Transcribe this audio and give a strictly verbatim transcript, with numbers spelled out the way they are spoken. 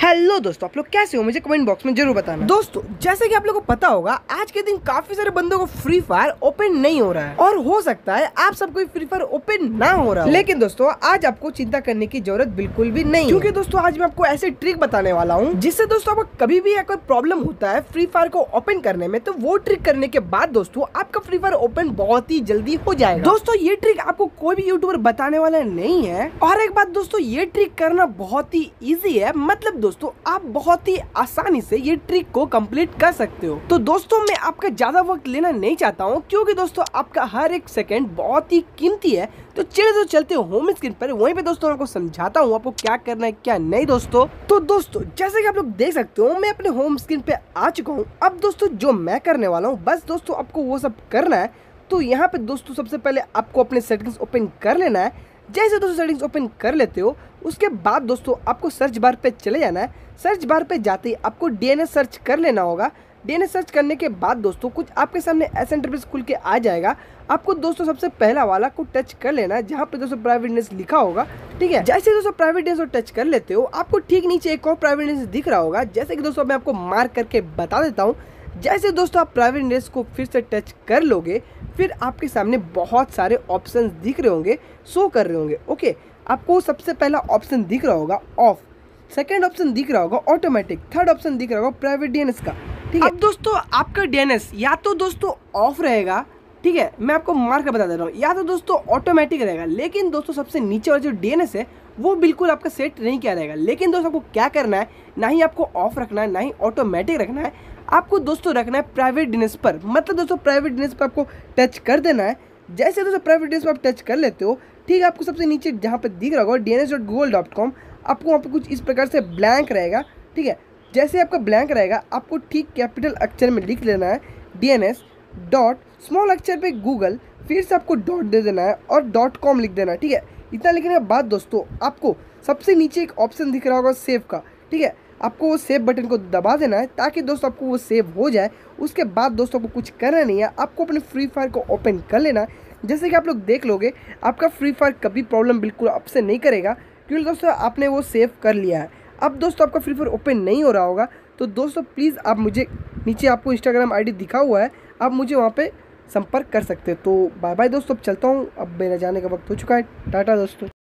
Hello दोस्तों, आप लोग कैसे हो मुझे कमेंट बॉक्स में जरूर बताना। दोस्तों जैसे कि आप लोगों को पता होगा, आज के दिन काफी सारे बंदों को फ्री फायर ओपन नहीं हो रहा है और हो सकता है आप सबको फ्री फायर ओपन ना हो रहा हो। लेकिन दोस्तों आज आपको चिंता करने की जरूरत बिल्कुल भी नहीं, क्योंकि दोस्तों आज मैं आपको ऐसे ट्रिक बताने वाला हूँ जिससे दोस्तों आपको कभी भी कोई प्रॉब्लम होता है फ्री फायर को ओपन करने में, तो वो ट्रिक करने के बाद दोस्तों आपका फ्री फायर ओपन बहुत ही जल्दी हो जाएगा। दोस्तों ये ट्रिक आपको कोई भी यूट्यूबर बताने वाला नहीं है। और एक बात दोस्तों, ये ट्रिक करना बहुत ही इजी है, मतलब दोस्तों आप बहुत ही आसानी से ये ट्रिक को कंप्लीट कर सकते हो। तो दोस्तों मैं आपका ज्यादा वक्त लेना नहीं चाहता हूँ, क्योंकि दोस्तों आपका हर एक सेकंड बहुत ही कीमती है। तो चलिए तो चलते हो होम स्क्रीन पर, वहीं पे दोस्तों आपको समझाता हूँ आपको क्या करना है क्या नहीं। दोस्तों तो दोस्तों जैसे कि आप लोग देख सकते हो, मैं अपने होम स्क्रीन पे आ चुका हूँ। अब दोस्तों जो मैं करने वाला हूँ, बस दोस्तों आपको वो सब करना है। तो यहाँ पे दोस्तों सबसे पहले आपको अपने सेटिंग्स ओपन कर लेना है। जैसे दोस्तों सेटिंग्स ओपन कर लेते हो, उसके बाद दोस्तों आपको सर्च बार पे चले जाना है। सर्च बार पे जाते ही आपको डीएनएस सर्च कर लेना होगा। डीएनएस सर्च करने के बाद दोस्तों कुछ आपके सामने ऐसा इंटरफेस खुल के आ जाएगा। आपको दोस्तों सबसे पहला वाला को टच कर लेना है, जहाँ पे दोस्तों प्राइवेटनेस लिखा होगा। ठीक है, जैसे दोस्तों प्राइवेटनेस को टच कर लेते हो, आपको ठीक नीचे एक और प्राइवेटनेस दिख रहा होगा। जैसे कि दोस्तों मैं आपको मार्क करके बता देता हूँ। जैसे दोस्तों आप प्राइवेटनेस को फिर से टच कर लोगे, फिर आपके सामने बहुत सारे ऑप्शंस दिख रहे होंगे, शो कर रहे होंगे। ओके, आपको सबसे पहला ऑप्शन दिख रहा होगा ऑफ, सेकंड ऑप्शन दिख रहा होगा ऑटोमेटिक, थर्ड ऑप्शन दिख रहा होगा प्राइवेट डीएनएस का। ठीक है, अब दोस्तों आपका डीएनएस या तो दोस्तों ऑफ रहेगा, ठीक है, मैं आपको मार्क कर बता दे रहा हूँ, या तो दोस्तों ऑटोमेटिक रहेगा। लेकिन दोस्तों सबसे नीचे वाला जो डीएनएस है वो बिल्कुल आपका सेट नहीं किया रहेगा। लेकिन दोस्तों आपको क्या करना है, ना ही आपको ऑफ रखना है ना ही ऑटोमेटिक रखना है, आपको दोस्तों रखना है प्राइवेट डीएनएस पर। मतलब दोस्तों प्राइवेट डीएनएस पर आपको टच कर देना है। जैसे दोस्तों प्राइवेट डीएनएस पर आप टच कर लेते हो, ठीक है, आपको सबसे नीचे जहाँ पे दिख रहा होगा D N S dot Google dot com, आपको वहाँ पे कुछ इस प्रकार से ब्लैंक रहेगा। ठीक है, जैसे आपका ब्लैंक रहेगा, आपको ठीक कैपिटल अक्षर में लिख लेना है D N S dot small अक्षर पे गूगल, फिर से आपको डॉट दे देना है और डॉट कॉम लिख देना है। ठीक है, इतना लिखने के बाद दोस्तों आपको सबसे नीचे एक ऑप्शन दिख रहा होगा सेव का। ठीक है, आपको वो सेव बटन को दबा देना है ताकि दोस्तों आपको वो सेव हो जाए। उसके बाद दोस्तों आपको कुछ करना नहीं है, आपको अपने फ्री फायर को ओपन कर लेना है। जैसे कि आप लोग देख लोगे, आपका फ्री फायर कभी प्रॉब्लम बिल्कुल आपसे नहीं करेगा, क्योंकि दोस्तों आपने वो सेव कर लिया है। अब दोस्तों आपका फ्री फायर ओपन नहीं हो रहा होगा, तो दोस्तों प्लीज़ आप मुझे, नीचे आपको इंस्टाग्राम आईडी दिखा हुआ है, आप मुझे वहाँ पे संपर्क कर सकते हैं। तो बाय बाय दोस्तों, अब चलता हूँ, अब मेरा जाने का वक्त हो चुका है। टाटा दोस्तों।